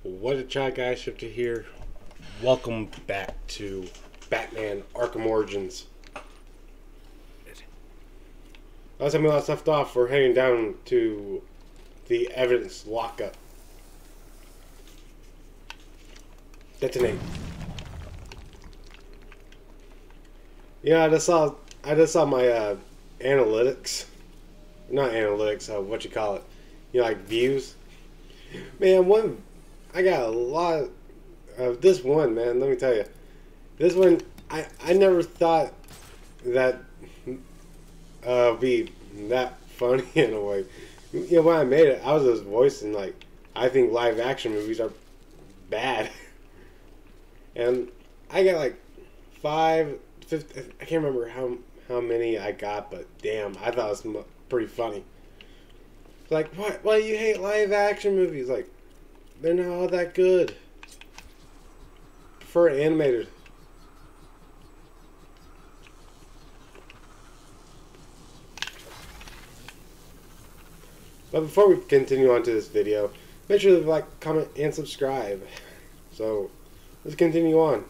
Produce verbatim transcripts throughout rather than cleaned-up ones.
What a chat, guys, Shifter here. Welcome back to Batman Arkham Origins. Last time we last left off, we're heading down to the evidence lockup. Detonate. Yeah, I just saw I just saw my uh, analytics. Not analytics, uh, what you call it. You know, like views. Man, one I got a lot of this one, man, let me tell you. This one I I never thought that uh be that funny in a way. You know, when I made it, I was just voicing like I think live action movies are bad. And I got like five, fifty, I can't remember how how many I got, but damn, I thought it was pretty funny. Like, why, why you hate live action movies? Like, they're not all that good. Prefer animated. But before we continue on to this video, make sure to like, comment, and subscribe. So, let's continue on.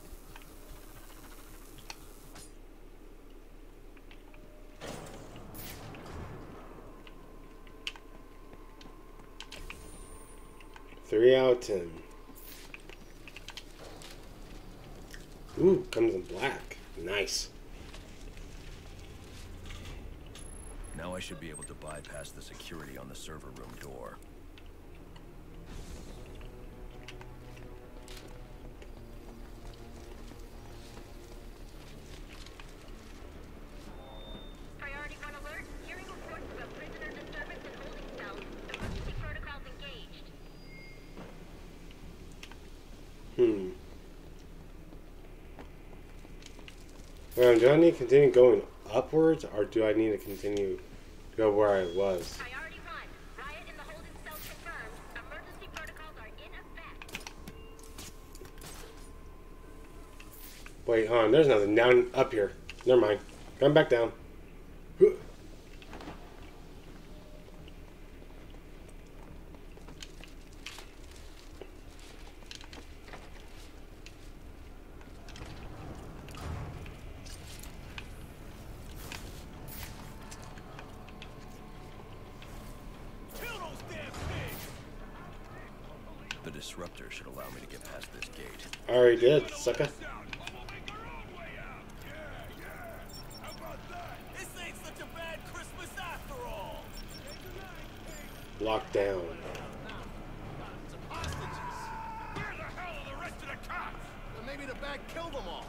Three out of ten. Ooh, comes in black. Nice. Now I should be able to bypass the security on the server room door. Priority one alert. Hearing reports about prisoner disturbance in holding cells. Emergency protocols engaged. Hmm. Well, do I need to continue going upwards, or do I need to continue to go where I was? Priority one. Riot in the holding cells confirmed. Emergency protocols are in effect. Wait, hold on. There's nothing down up here. Never mind. Come back down. The disruptor should allow me to get past this gate. I already did, sucker. This ain't such a bad Christmas after all. Locked down. Hostages. Where the hell are the rest of the cops? Well, maybe the bat killed them all.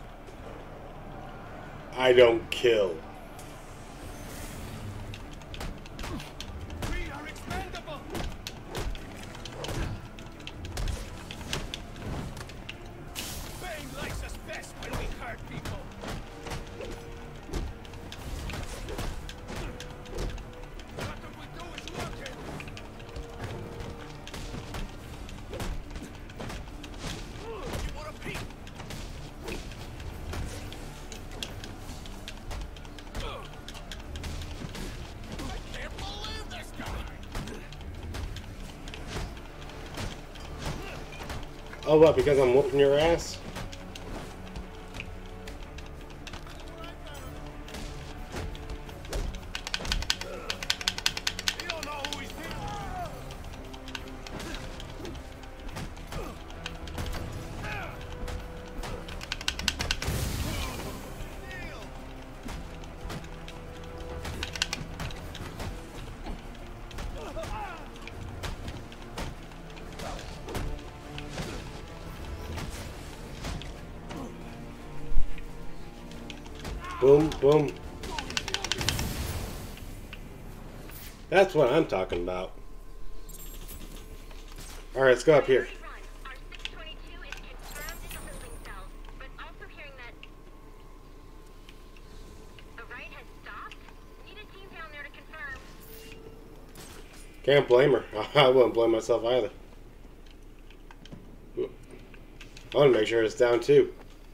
I don't kill. We are expendable. Bane likes us best when we hurt people. Nothing we do is working. You want a peek? I can't believe this guy. Oh, what? Because I'm whooping your ass? You don't know who he's with. Boom, boom. That's what I'm talking about. Alright, let's go up here. Priority one. Our six twenty-two is confirmed in the holding cells, but also hearing that a riot has stopped. Need a team down there to confirm. Can't blame her. I wouldn't blame myself either. I want to make sure it's down too.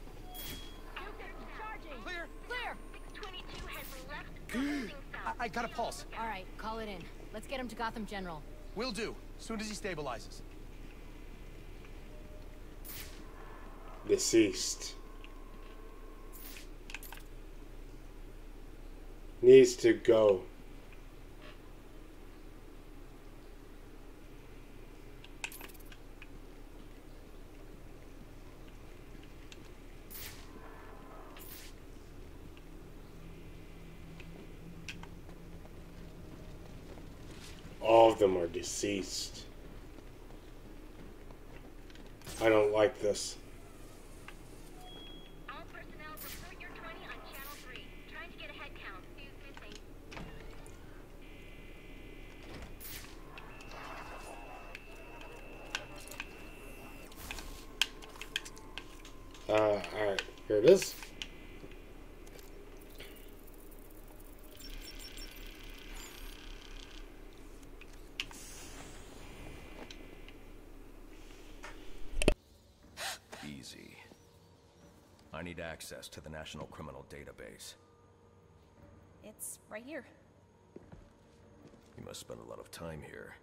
Clear, clear. six twenty-two has left the holding cell. I, I got a pulse. All right, call it in. Let's get him to Gotham General. Will do. Soon as he stabilizes. deceased. Needs to go. All of them are deceased. I don't like this. All personnel report your twenty on channel three. Trying to get a head count. Who's missing? Uh, alright. Here it is. Easy. I need access to the National Criminal Database. It's right here. You must spend a lot of time here.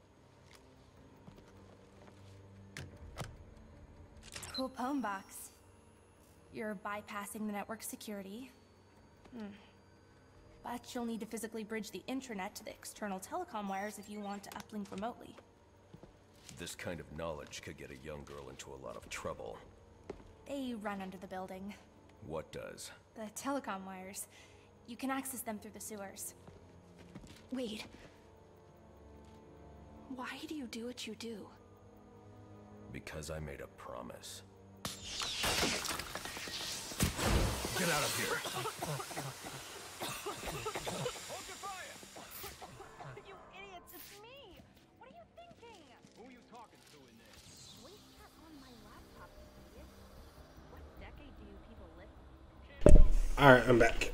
Cool poem box. You're bypassing the network security. Hmm. But you'll need to physically bridge the intranet to the external telecom wires if you want to uplink remotely. This kind of knowledge could get a young girl into a lot of trouble. They run under the building. What does? The telecom wires. You can access them through the sewers. Wait. Why do you do what you do? Because I made a promise. Get out of here! You idiots, it's me! What are you thinking? Who are you talking to in there? Wait on my laptop, idiot. What decade do you people live? Alright, I'm back.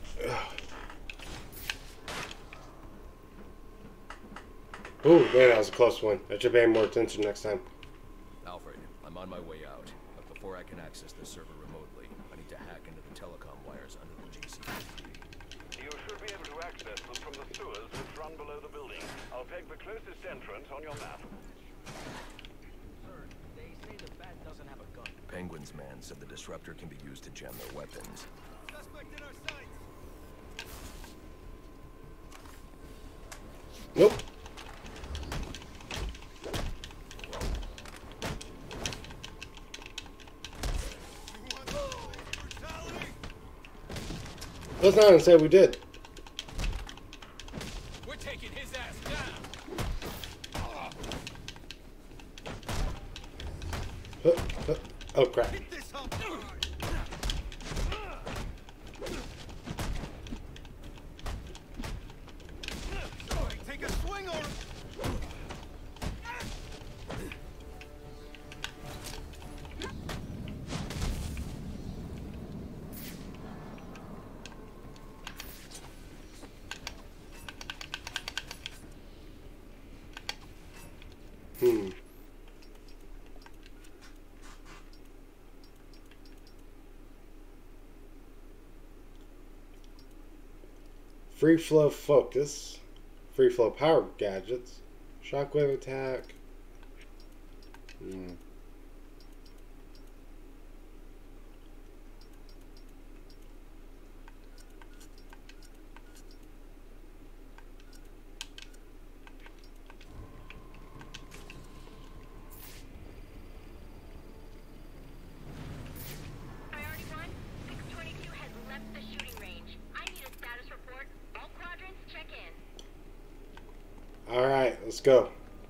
Ooh, man, that was a close one. I should pay more attention next time. Alfred, I'm on my way out. But before I can access the server remotely, I need to hack into the telecom wires under the G C P D. You should be able to access them from the sewers which run below the building. I'll peg the closest entrance on your map. Sir, they say the bat doesn't have a gun. Penguin's man said the disruptor can be used to jam their weapons. Suspect in our sights. Nope. Let's not even say we did. We're taking his ass down. Huh, huh. Oh crap. Hit this hump hard. Take a swing on him. Hmm. Free flow focus. Free flow power gadgets. Shockwave attack. Hmm. Priority one, six twenty-two has left the shooting range. I need a status report. All quadrants, check in. Alright, let's go.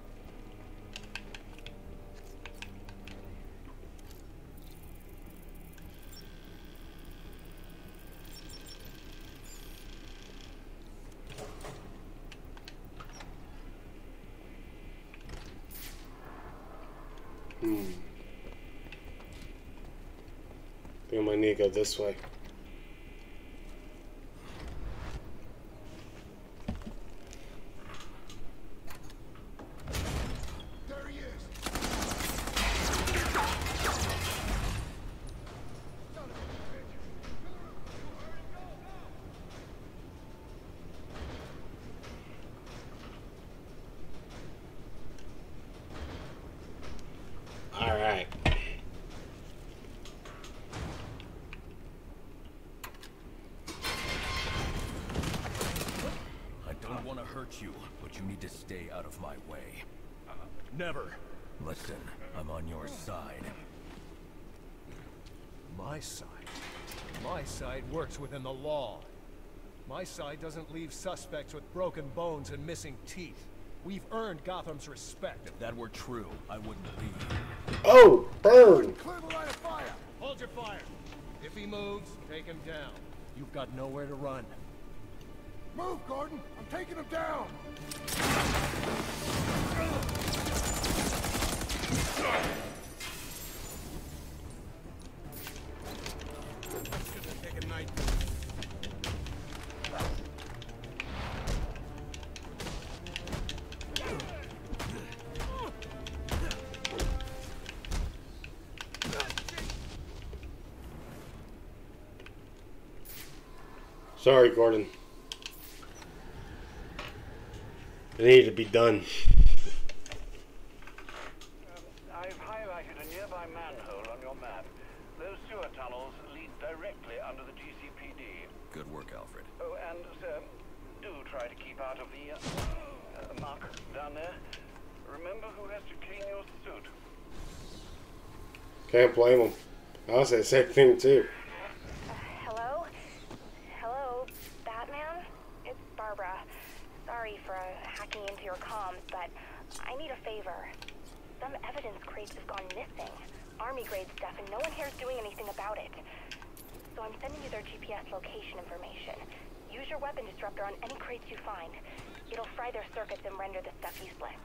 Hmm. I think I might need to go this way. There he is. Alright. hurt you, but you need to stay out of my way. Uh, never. Listen, I'm on your side. My side? My side works within the law. My side doesn't leave suspects with broken bones and missing teeth. We've earned Gotham's respect. If that were true, I wouldn't leave. Oh, burn! Clear the line of fire! Hold your fire. If he moves, take him down. You've got nowhere to run. Move, Gordon! I'm taking him down! Should have taken night. Sorry, Gordon. It needed to be done. Um, I've highlighted a nearby manhole on your map. Those sewer tunnels lead directly under the G C P D. Good work, Alfred. Oh, and, sir, do try to keep out of the uh, uh, muck down there. Remember who has to clean your suit. Can't blame him. I'll say the same thing too. Hello? Hello, Batman? It's Barbara. Sorry for uh, hacking into your comms, but I need a favor. Some evidence crates have gone missing. Army-grade stuff, and no one here is doing anything about it. So I'm sending you their G P S location information. Use your weapon disruptor on any crates you find. It'll fry their circuits and render the stuff useless.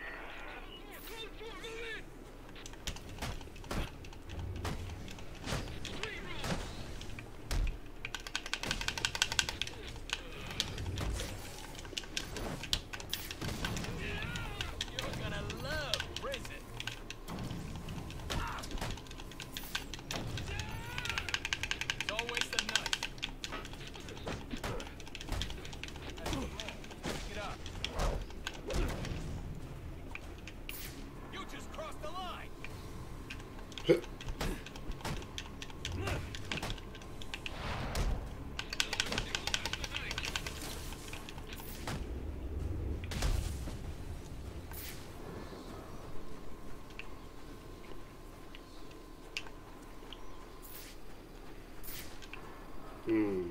Hmm.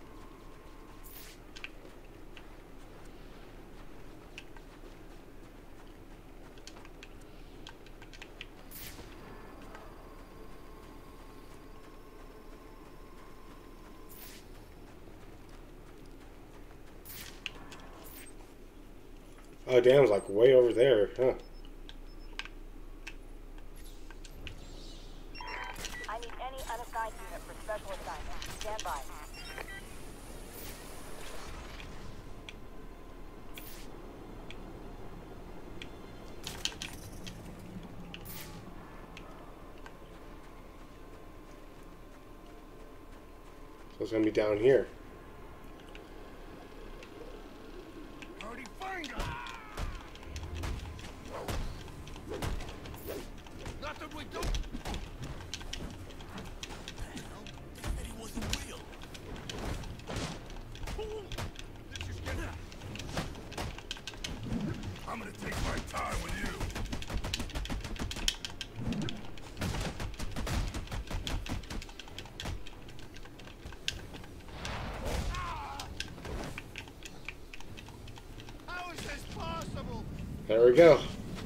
Oh, damn, it's like way over there, huh? I need any unassigned unit for special assignment. Stand by. So it's gonna be down here. Already find him! Nothing we do! I'm gonna take my time with you. How is this possible? There we go.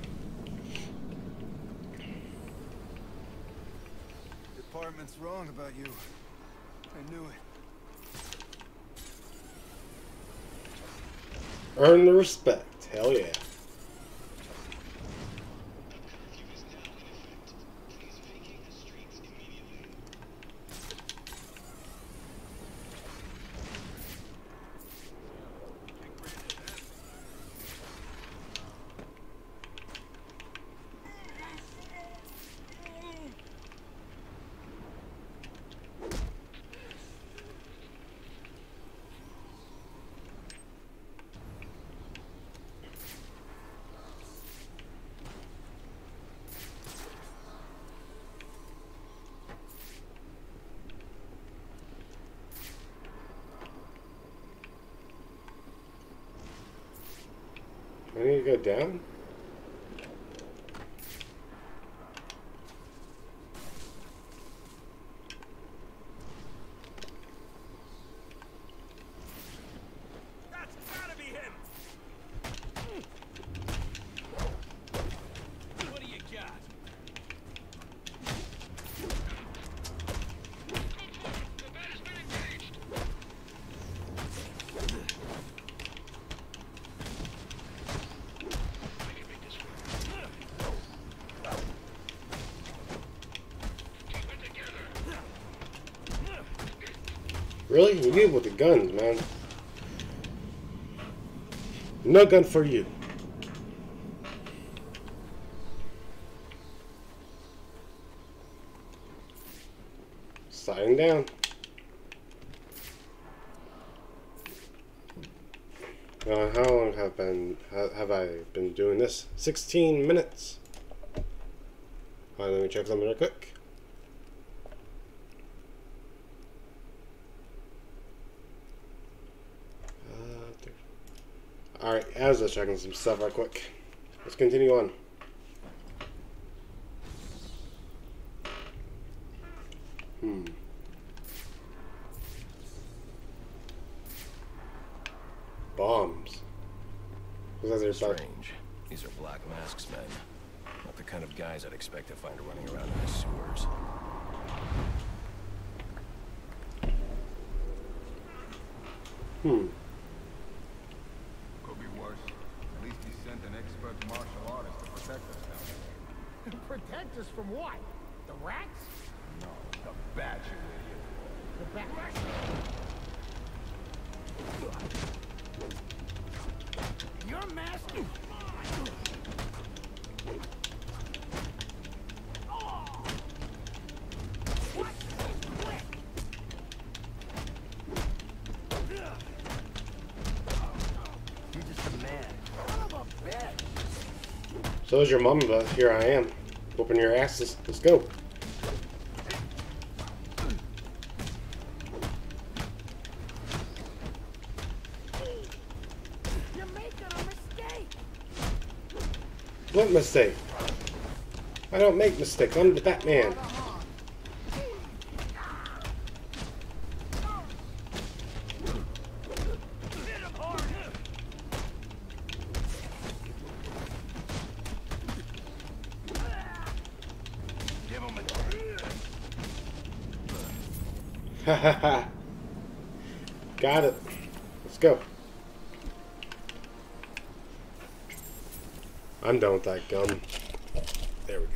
Department's wrong about you. I knew it. Earn the respect. Hell yeah. you go down? That's gotta be him! What do you got? Really? You need with the guns, man. No gun for you. Sliding down. Uh, how long have been ha- have I been doing this? Sixteen minutes. Alright, let me check something real quick. Alright, I was just checking some stuff right quick. Let's continue on. Hmm. Bombs. Was that their side? Strange. These are Black Mask's men. Not the kind of guys I'd expect to find running around in the sewers. Hmm. Could be worse. At least he sent an expert martial artist to protect us down there. Protect us from what? The rats? No, the bat, you idiot. The bat? Your mask? You're just a man. Son of a bitch! So is your mom, but here I am. Whooping your asses. Let's go. You're making a mistake! What mistake? I don't make mistakes. I'm the Batman. Give him a... Ha ha ha. Got it. Let's go. I'm done with that gun. There we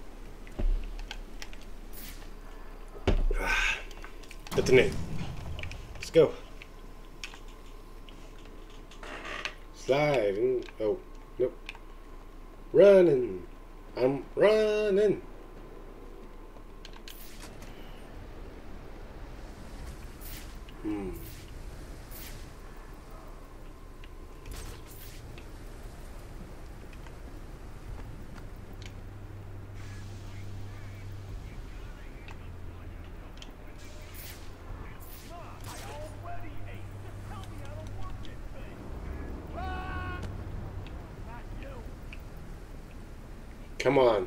go. Detonate. Let's go. Sliding. Oh, nope. Running. I'm running. Hmm. Come on.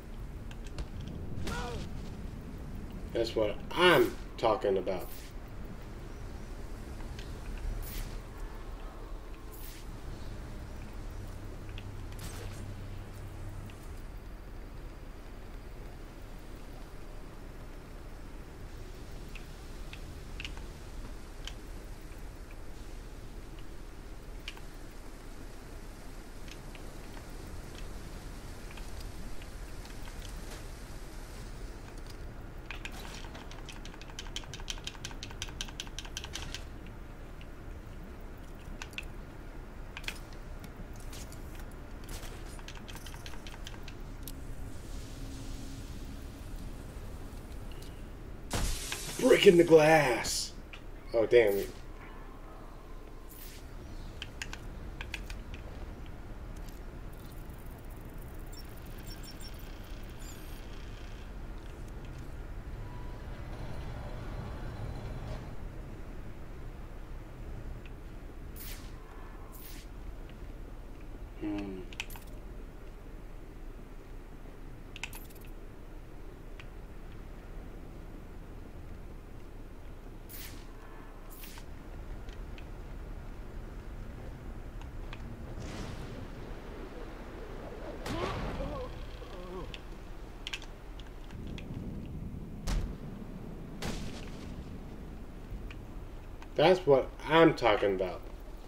That's what I'm talking about. Breaking the glass. Oh, damn. Hmm. That's what I'm talking about.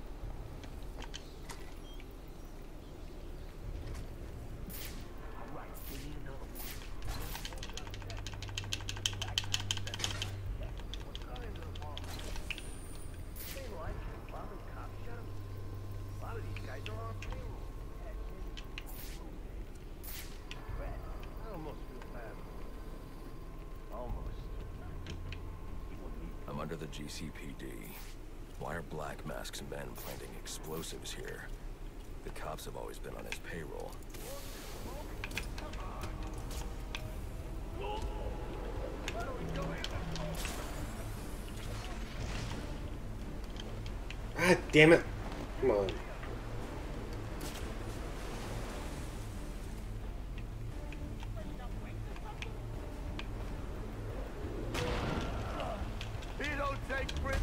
I'm under the G C P D. Why are Black Mask's men planting explosives here? The cops have always been on his payroll. Ah, damn it. Come on. He don't take Brit.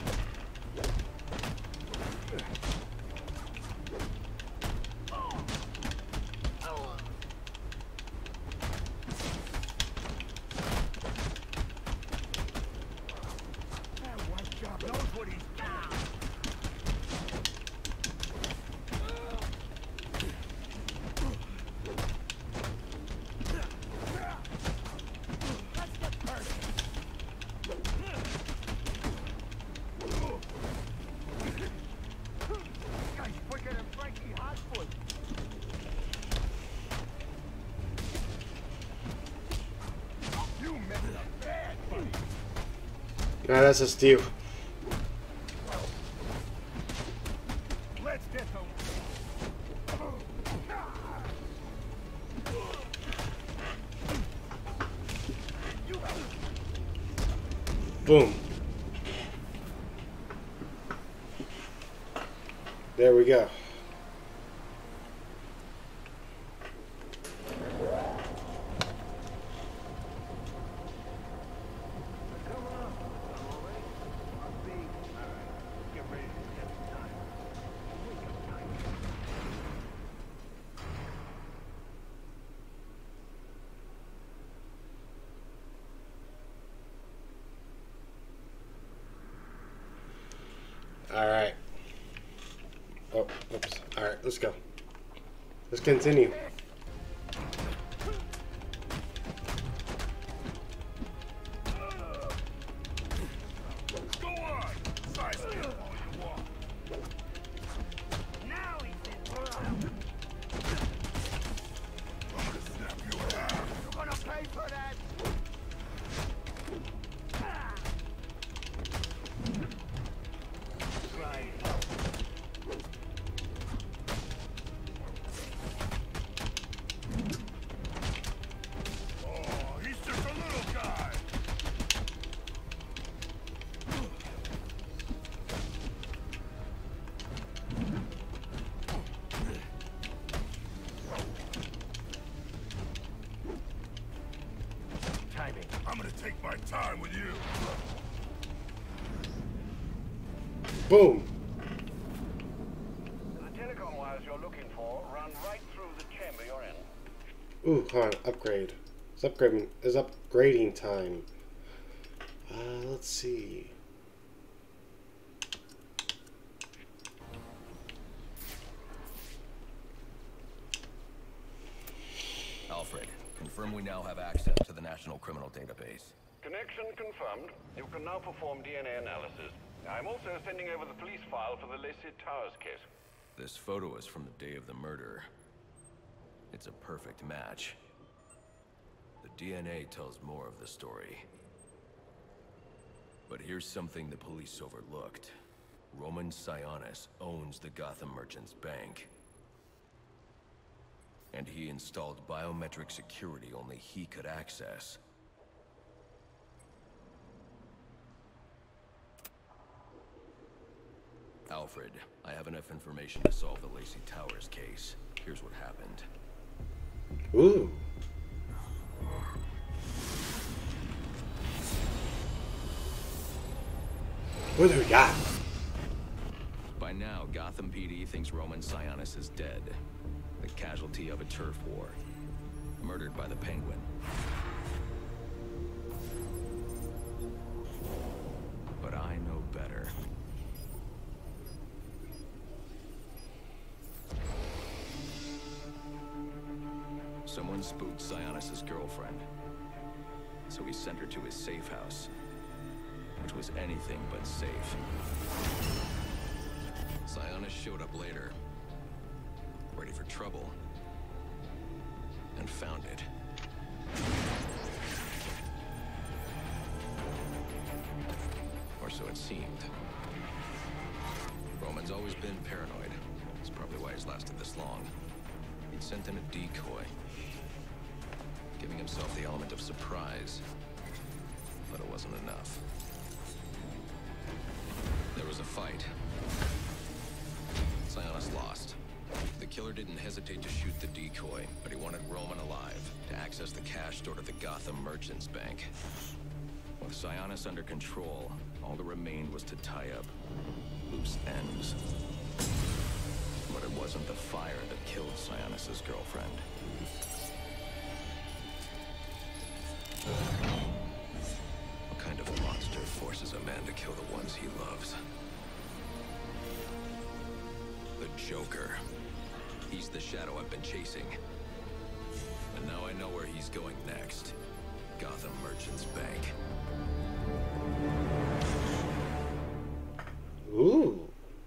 Nah, that's a steal. Let's get them. Boom. There we go. Alright. Oh, oops. Alright, let's go. Let's continue. Go on. Sidestep all you want. Now he's in. I'm gonna snap you in half. You're gonna pay for that. Oh, he's just a little guy. Timing. I'm gonna take my time with you. Boom. The telecom wires you're looking for run right through the chamber you're in. Ooh, hold on. Upgrade. It's upgrading. It's upgrading time. Uh, let's see. Alfred, confirm we now have access to the National Criminal Database. Connection confirmed. You can now perform D N A analysis. I'm also sending over the police file for the Lacey Towers case. This photo is from the day of the murder. It's a perfect match. The D N A tells more of the story. But here's something the police overlooked. Roman Sionis owns the Gotham Merchants Bank. And he installed biometric security only he could access. Alfred, I have enough information to solve the Lacey Towers case. Here's what happened. Ooh. What do we got? By now, Gotham P D thinks Roman Sionis is dead. The casualty of a turf war. Murdered by the Penguin. But I know better. Someone spooked Sionis' girlfriend, so he sent her to his safe house, which was anything but safe. Sionis showed up later, ready for trouble, and found it. Or so it seemed. Roman's always been paranoid. That's probably why he's lasted this long. He'd sent in a decoy, giving himself the element of surprise, but it wasn't enough. There was a fight. Sionis lost. The killer didn't hesitate to shoot the decoy, but he wanted Roman alive to access the cash stored at the Gotham Merchants Bank. With Sionis under control, all that remained was to tie up loose ends. But it wasn't the fire that killed Sionis' girlfriend. What kind of monster forces a man to kill the ones he loves? The Joker. He's the shadow I've been chasing. And now I know where he's going next. Gotham Merchants Bank. Ooh.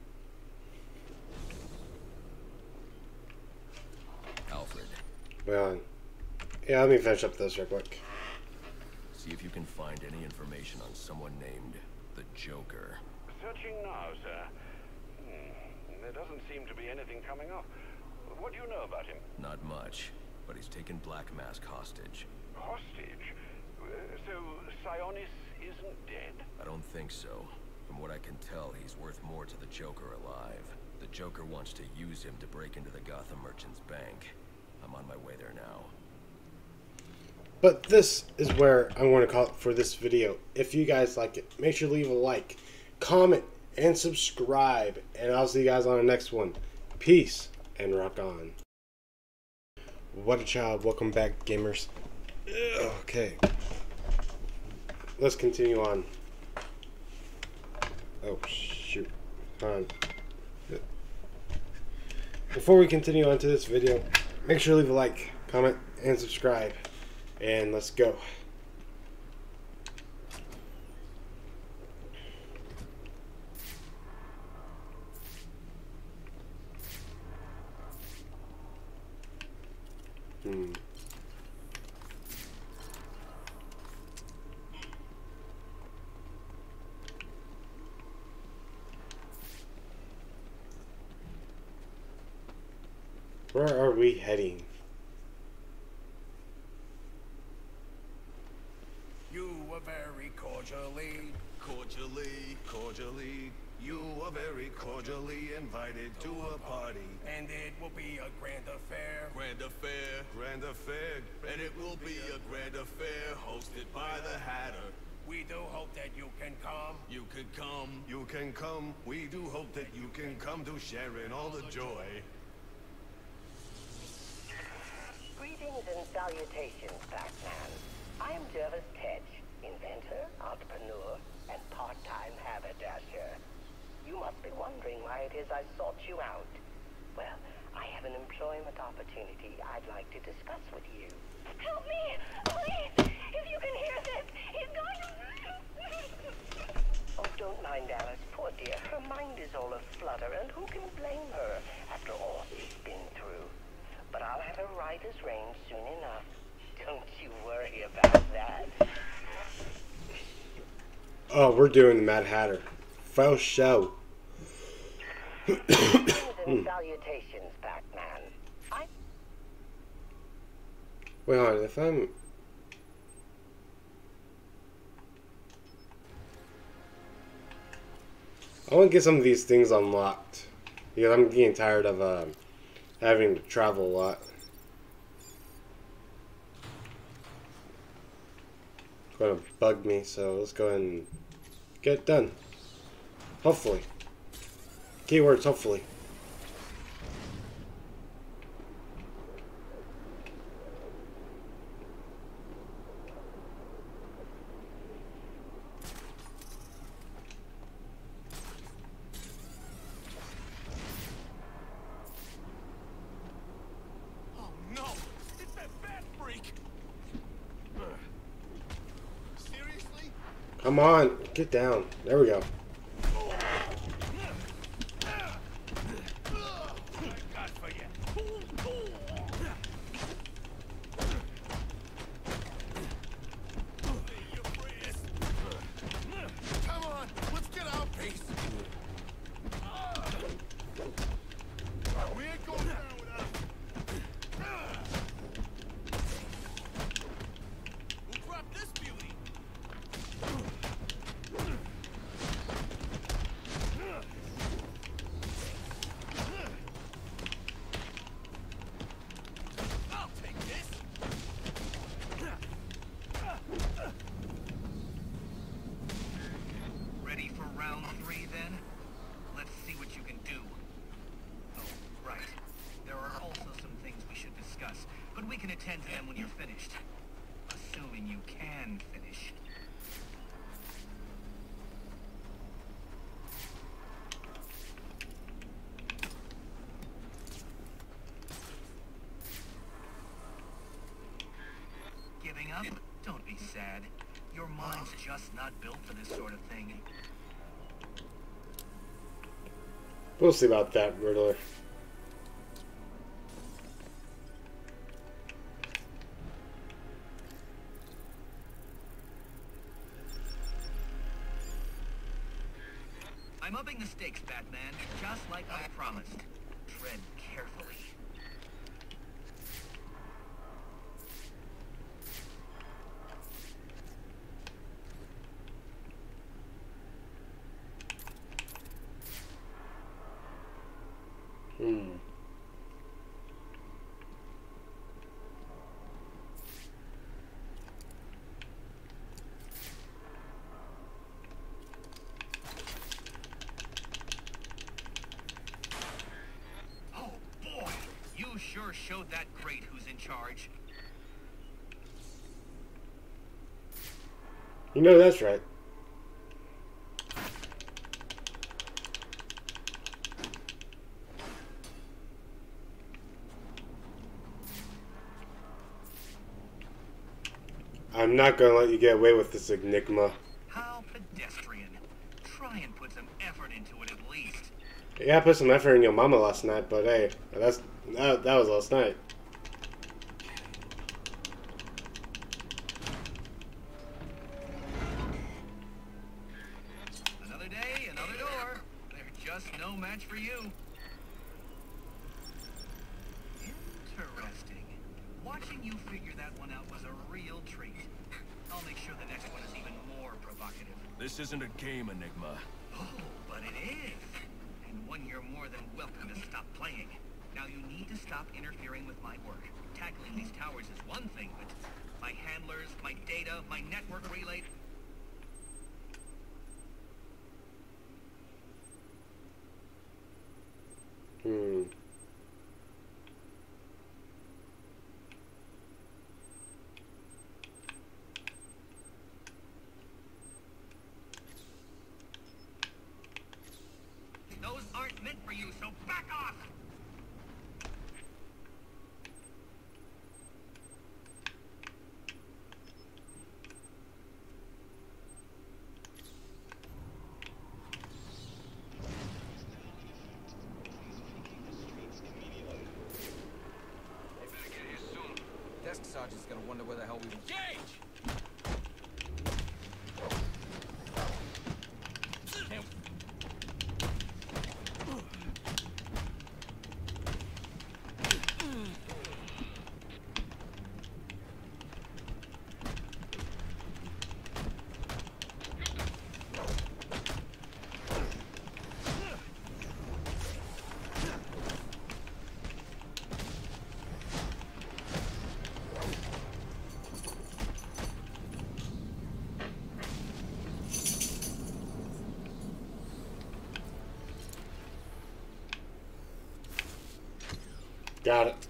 Alfred. Well, yeah, let me finish up this real quick. See if you can find any information on someone named the Joker. Searching now, sir. Hmm. There doesn't seem to be anything coming up. What do you know about him? Not much, but he's taken Black Mask hostage. Hostage? Uh, so Sionis isn't dead? I don't think so. From what I can tell, he's worth more to the Joker alive. The Joker wants to use him to break into the Gotham Merchants Bank. I'm on my way there now. But this is where I want to call it for this video. If you guys like it, make sure to leave a like, comment, and subscribe. And I'll see you guys on the next one. Peace and rock on. What a child. Welcome back, gamers. Okay. Let's continue on. Oh, shoot. Hold on. Before we continue on to this video, make sure to leave a like, comment, and subscribe. And let's go. Hmm. Where are we heading? You are very cordially, Cordially, cordially, you are very cordially invited to a party. and it will be a grand affair. Grand affair, grand affair, and it will be a grand affair hosted by the Hatter. We do hope that you can come. You can come, you can come. We do hope that you can come to share in all the joy. Greetings and salutations, Batman. I am Jervis Tetch, inventor, entrepreneur, and part-time haberdasher. You must be wondering why it is I sought you out. Well, I have an employment opportunity I'd like to discuss with you. Help me! Please! If you can hear this, he's going to... Oh, don't mind Alice. Poor dear, her mind is all aflutter, and who can blame her after all she's been through? But I'll have her right as rain soon enough. Don't you worry about that. Oh, we're doing the Mad Hatter. Faux show. Greetings and salutations, Batman. I... Wait on, if I'm... I want to get some of these things unlocked. Because I'm getting tired of uh, having to travel a lot. It's going to bug me, so let's go ahead and get it done. Hopefully. Keywords, hopefully. Oh no! It's that Come on, get down. There we go. Come on, let's get our piece. We ain't going down without. We'll drop this beauty. I'll take this. Ready for round three, then? Let's see what you can do. Oh, right. There are also some things we should discuss, but we can attend to them when you're finished. Assuming you can finish. Giving up? Don't be sad. Your mind's just not built for this sort of thing. We'll see about that, Riddler. I'm upping the stakes, Batman, just like I promised. Tread carefully. Hmm. Oh, boy! You sure showed that great who's in charge. You know that's right. I'm not gonna let you get away with this, Enigma. How pedestrian. Try and put some effort into it at least. Yeah, I put some effort in your mama last night, but hey, that's that, that was last night. Another day, another door. They're just no match for you. Interesting. Watching you figure that one out was a real treat. I'll make sure the next one is even more provocative. This isn't a game, Enigma. Oh, but it is. And one you're more than welcome to stop playing. Now you need to stop interfering with my work. Tackling these towers is one thing, but my handlers, my data, my network relay... Hmm. Those aren't meant for you, so back off! Desk sergeant's gonna wonder where the hell we were. Engage! Got it.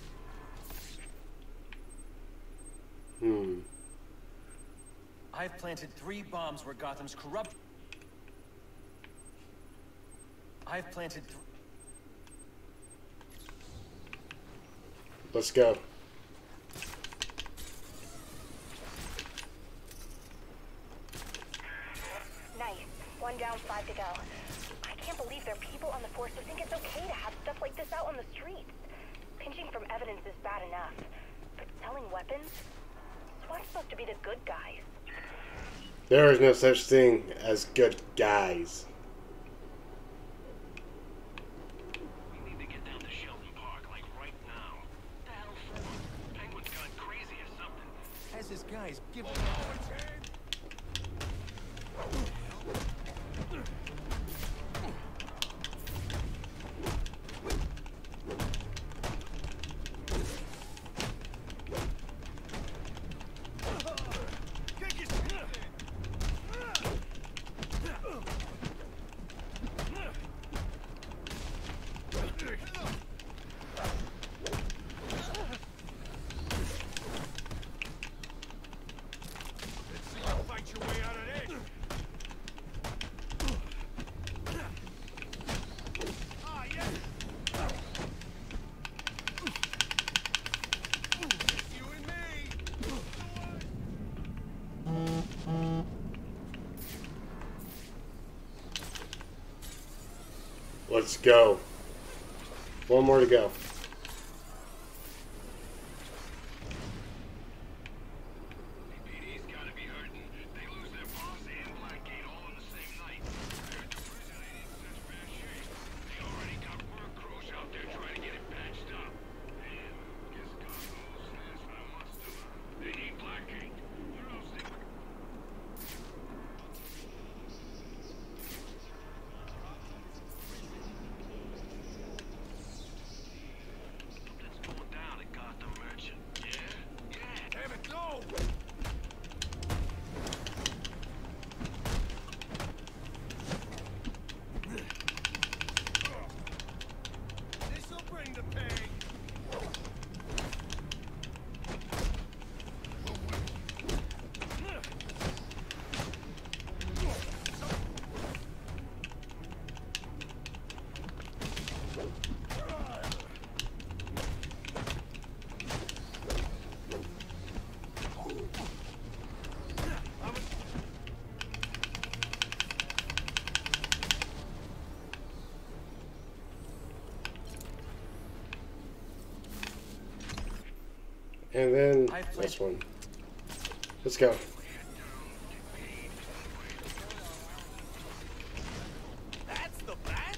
Hmm. I've planted three bombs where Gotham's corrupt. I've planted th Let's go. Round five to go. I can't believe there are people on the force who think it's okay to have stuff like this out on the streets. Pinching from evidence is bad enough, but selling weapons? SWAT's supposed to be the good guys. There is no such thing as good guys. We need to get down to Shelton Park, like right now. What the hell for? Penguin's gone crazy or something. As his guys give him Let's go. One more to go. And then this one. Let's go. That's the bat?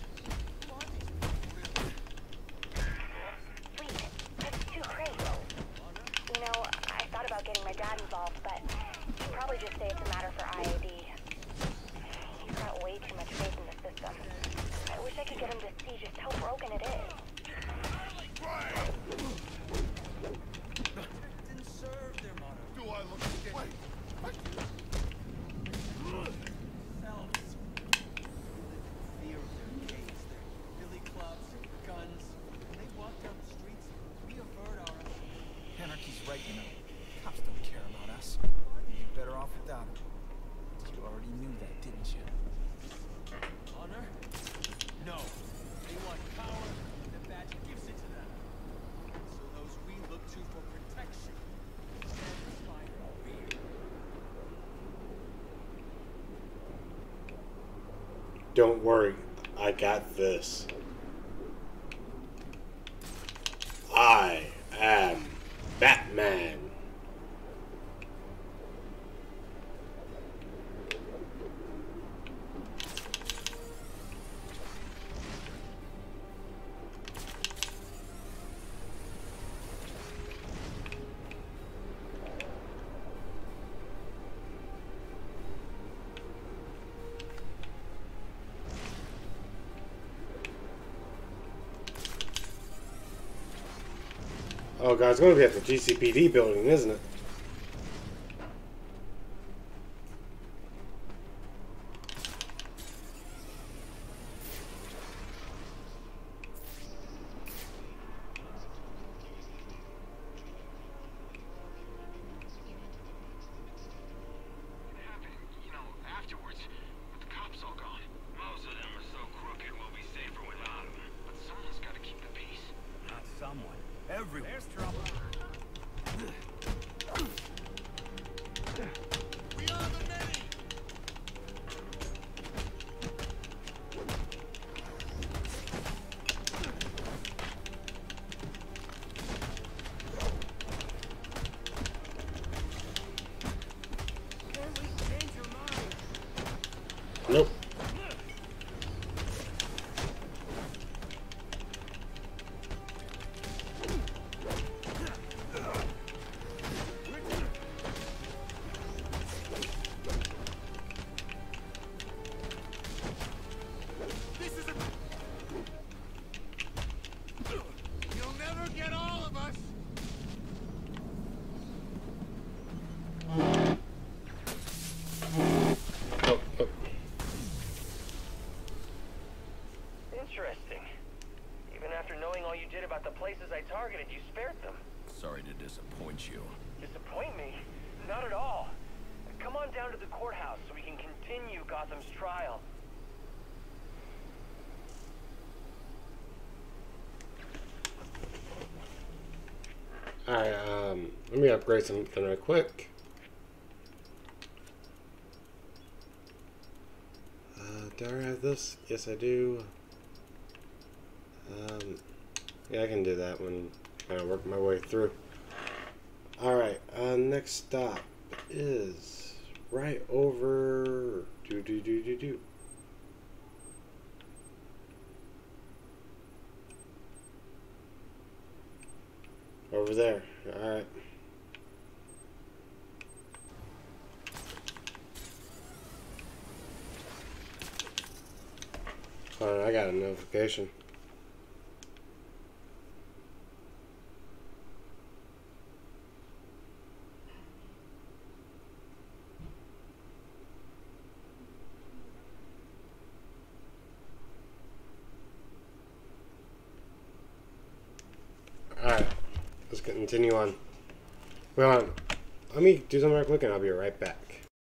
Wait, that's too crazy. You know, I thought about getting my dad involved, but he'd probably just say it's a matter for I O D. He's got way too much faith in the system. I wish I could get him to see just how broken it is. Do I look scared? Wait, what? Phelps. Fear of their gates, their billy clubs, their guns. When they walk down the streets, we avert our... Anarchy's right, you know. Cops don't care about us. You'd be better off without them. You already knew that, didn't you? Honor? No. They want power, and the badge gives it to them. So those we look to for protection satisfy their fear. Don't worry, I got this. I am Batman. Oh god, it's going to be at the G C P D building, isn't it? Nope. You'll never get all of us. Oh, oh. Interesting. Even after knowing all you did about the places I targeted, you spared them. Sorry to disappoint you. Disappoint me? Not at all. Come on down to the courthouse so we can continue Gotham's trial. Alright, um, let me upgrade something real quick. Uh, do I have this? Yes, I do. Um, yeah, I can do that when I work my way through. Alright, uh, next stop is right over. Do, do, do, do, do. Over there. Alright. Hold on, I got a notification. Alright. Let's continue on. Well, let me do something real quick and I'll be right back.